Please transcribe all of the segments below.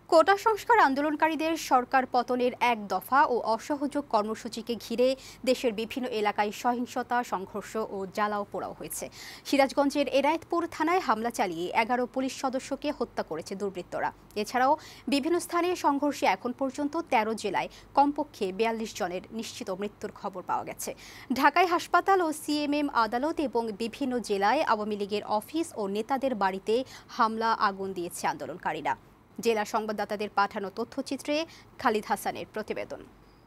কোটা সংস্কার আন্দোলনকারীদের সরকার পতনের এক দফা ও অসহযোগ কর্মসূচিকে ঘিরে দেশের বিভিন্ন এলাকায় সহিংসতা, সংঘর্ষ ও জ্বালাও পোড়াও হয়েছে। সিরাজগঞ্জের এনায়েতপুর থানায় হামলা চালিয়ে ১১ পুলিশ সদস্যকে হত্যা করেছে দুর্বৃত্তরা। এছাড়াও বিভিন্ন স্থানে সংঘর্ষে এখন পর্যন্ত ১৩ জেলায় কমপক্ষে ৪২ জনের নিশ্চিত মৃত্যুর খবর পাওয়া গেছে। ঢাকায় হাসপাতাল ও সিএমএম আদালত এবং বিভিন্ন জেলায় আওয়ামী লীগের অফিস ও নেতাদের বাড়িতে হামলা, আগুন দিয়েছে আন্দোলনকারীরা। জেলা সংবাদদাতাদের পাঠানো তথ্যচিত্রে খালিদ হাসানের প্রতিবেদন।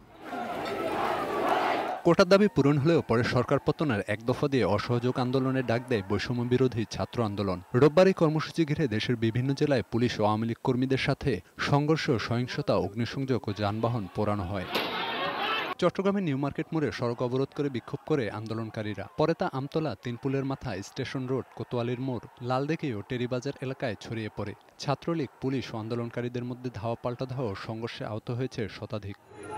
কোটার দাবি পূরণ হলেও পরে সরকার পতনের এক দফা দিয়ে অসহযোগ আন্দোলনের ডাক দেয় বৈষম্য বিরোধী ছাত্র আন্দোলন। রোববার এই কর্মসূচি ঘিরে দেশের বিভিন্ন জেলায় পুলিশ ও আওয়ামী লীগ কর্মীদের সাথে সংঘর্ষ, সহিংসতা, অগ্নিসংযোগ ও যানবাহন পোড়ানো হয়। চট্টগ্রামের নিউ মার্কেট মোড়ে সড়ক অবরোধ করে বিক্ষোভ করে আন্দোলনকারীরা। পরে তা আমতলা, তিনপুলের মাথা, স্টেশন রোড, কোতোয়ালির মোড়, লালদিঘি ও টেরিবাজার এলাকায় ছড়িয়ে পড়ে। ছাত্রলীগ, পুলিশ ও আন্দোলনকারীদের মধ্যে ধাওয়া পাল্টা ধাওয়া ও সংঘর্ষে আহত হয়েছে শতাধিক।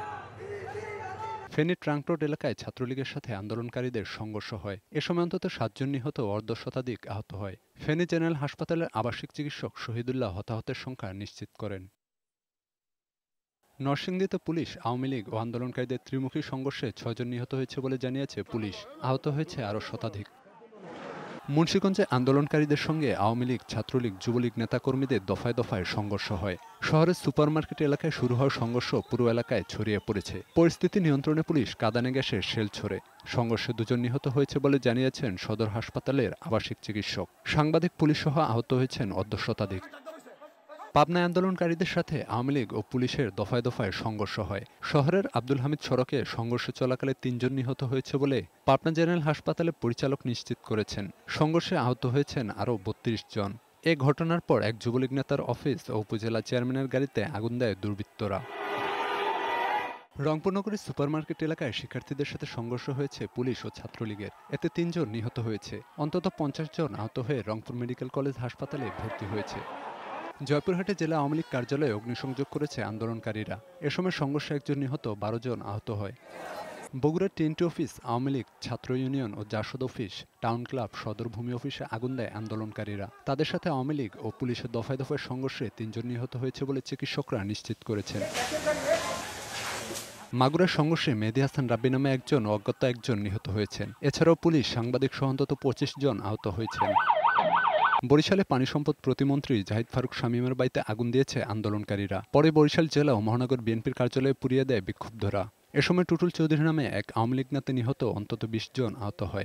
ফেনী ট্রাঙ্ক রোড এলাকায় ছাত্রলীগের সাথে আন্দোলনকারীদের সংঘর্ষ হয়। এ সময় অন্তত ৭ জন নিহত ও অর্ধশতাধিক আহত হয়। ফেনী জেনারেল হাসপাতালের আবাসিক চিকিৎসক শহীদুল্লাহ হতাহতের সংখ্যা নিশ্চিত করেন। নরসিংদীতে পুলিশ, আওয়ামী লীগ ও আন্দোলনকারীদের ত্রিমুখী সংঘর্ষে ৬ জন নিহত হয়েছে বলে জানিয়েছে পুলিশ। আহত হয়েছে আরও শতাধিক। মুন্সিগঞ্জে আন্দোলনকারীদের সঙ্গে আওয়ামী লীগ, ছাত্রলীগ, যুবলীগ নেতাকর্মীদের দফায় দফায় সংঘর্ষ হয়। শহরের সুপারমার্কেট এলাকায় শুরু হওয়া সংঘর্ষ পুরো এলাকায় ছড়িয়ে পড়েছে। পরিস্থিতি নিয়ন্ত্রণে পুলিশ কাঁদানে গ্যাসের শেল ছোড়ে। সংঘর্ষে ২ জন নিহত হয়েছে বলে জানিয়েছেন সদর হাসপাতালের আবাসিক চিকিৎসক। সাংবাদিক, পুলিশসহ আহত হয়েছেন অর্ধশতাধিক। পাবনায় আন্দোলনকারীদের সাথে আওয়ামী লীগ ও পুলিশের দফায় দফায় সংঘর্ষ হয়। শহরের আব্দুল হামিদ সড়কে সংঘর্ষ চলাকালে ৩ জন নিহত হয়েছে বলে পাবনা জেনারেল হাসপাতালের পরিচালক নিশ্চিত করেছেন। সংঘর্ষে আহত হয়েছেন আরও ৩২ জন। এ ঘটনার পর এক যুবলীগ নেতার অফিস ও উপজেলা চেয়ারম্যানের গাড়িতে আগুন দেয় দুর্বৃত্তরা। রংপুর নগরীর সুপারমার্কেট এলাকায় শিক্ষার্থীদের সাথে সংঘর্ষ হয়েছে পুলিশ ও ছাত্রলীগের। এতে ৩ জন নিহত হয়েছে। অন্তত ৫০ জন আহত হয়ে রংপুর মেডিকেল কলেজ হাসপাতালে ভর্তি হয়েছে। জয়পুরহাটে জেলা আওয়ামী লীগ কার্যালয়ে অগ্নিসংযোগ করেছে আন্দোলনকারীরা। এ সময় সংঘর্ষে ১ জন নিহত, ১২ জন আহত হয়। বগুড়ার টিএনটি অফিস, আওয়ামী লীগ, ছাত্র ইউনিয়ন ও জাসদ অফিস, টাউন ক্লাব, সদর ভূমি অফিসে আগুন দেয় আন্দোলনকারীরা। তাদের সাথে আওয়ামী লীগ ও পুলিশের দফায় দফায় সংঘর্ষে ৩ জন নিহত হয়েছে বলে চিকিৎসকরা নিশ্চিত করেছেন। মাগুরার সংঘর্ষে মেহেদী হাসান রাব্বি নামে একজন ও অজ্ঞাত একজন নিহত হয়েছেন। এছাড়াও পুলিশ, সাংবাদিক সহ অন্তত ২৫ জন আহত হয়েছেন। বরিশালে পানি সম্পদ প্রতিমন্ত্রী জাহিদ ফারুক শামীমের বাড়িতে আগুন দিয়েছে আন্দোলনকারীরা। পরে বরিশাল জেলা ও মহানগর বিএনপির কার্যালয়ে পুড়িয়ে দেয় বিক্ষুব্ধরা। এ সময় টুটুল চৌধুরী নামে এক আওয়ামী লীগ নেতা নিহত, অন্তত ২০ জন আহত হয়।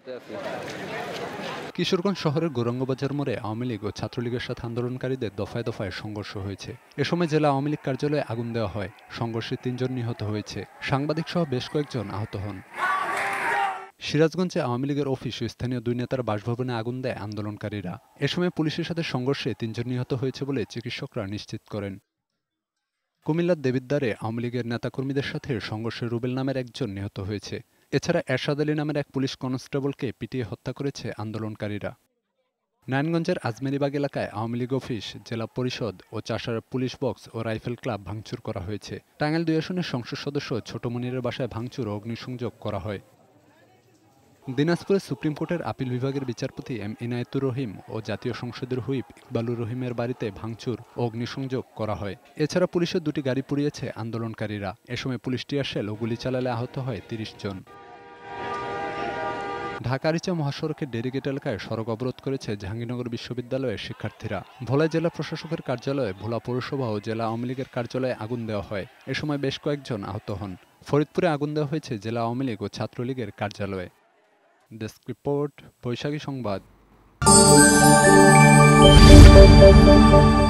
কিশোরগঞ্জ শহরের গৌরাঙ্গবাজার মোড়ে আওয়ামী লীগ ও ছাত্রলীগের সাথে আন্দোলনকারীদের দফায় দফায় সংঘর্ষ হয়েছে। এ সময় জেলা আওয়ামী লীগ কার্যালয়ে আগুন দেওয়া হয়। সংঘর্ষে ৩ জন নিহত হয়েছে। সাংবাদিক সহ বেশ কয়েকজন আহত হন। সিরাজগঞ্জে আওয়ামী লীগের অফিস ও স্থানীয় ২ নেতার বাসভবনে আগুন দেয় আন্দোলনকারীরা। এ সময় পুলিশের সাথে সংঘর্ষে ৩ জন নিহত হয়েছে বলে চিকিৎসকরা নিশ্চিত করেন। কুমিল্লার দেবিদ্বারে আওয়ামী লীগের নেতাকর্মীদের সাথে সংঘর্ষে রুবেল নামের একজন নিহত হয়েছে। এছাড়া এরশাদ আলী নামের এক পুলিশ কনস্টেবলকে পিটিয়ে হত্যা করেছে আন্দোলনকারীরা। নারায়ণগঞ্জের আজমেরিবাগ এলাকায় আওয়ামী লীগ অফিস, জেলা পরিষদ ও চাষার পুলিশ বক্স ও রাইফেল ক্লাব ভাঙচুর করা হয়েছে। টাঙ্গাইল ২ আসনের সংসদ সদস্য ছোট মনিরের বাসায় ভাঙচুর ও অগ্নিসংযোগ করা হয়। দিনাজপুরে সুপ্রিম কোর্টের আপিল বিভাগের বিচারপতি এম ইনায়েতুর রহিম ও জাতীয় সংসদের হুইপ ইকবালুর রহিমের বাড়িতে ভাঙচুর ও অগ্নিসংযোগ করা হয়। এছাড়া পুলিশের ২টি গাড়ি পুড়িয়েছে আন্দোলনকারীরা। এ সময় পুলিশ টিয়ার শেল ও গুলি চালালে আহত হয় ৩০ জন। ঢাকা-আরিচা মহাসড়কের ডেরিগেট এলাকায় সড়ক অবরোধ করেছে জাহাঙ্গীরনগর বিশ্ববিদ্যালয়ের শিক্ষার্থীরা। ভোলায় জেলা প্রশাসকের কার্যালয়ে, ভোলা পৌরসভা ও জেলা আওয়ামী লীগের কার্যালয়ে আগুন দেওয়া হয়। এ সময় বেশ কয়েকজন আহত হন। ফরিদপুরে আগুন দেওয়া হয়েছে জেলা আওয়ামী লীগ ও ছাত্রলীগের কার্যালয়ে। ডেস্ক রিপোর্ট, বৈশাখী সংবাদ।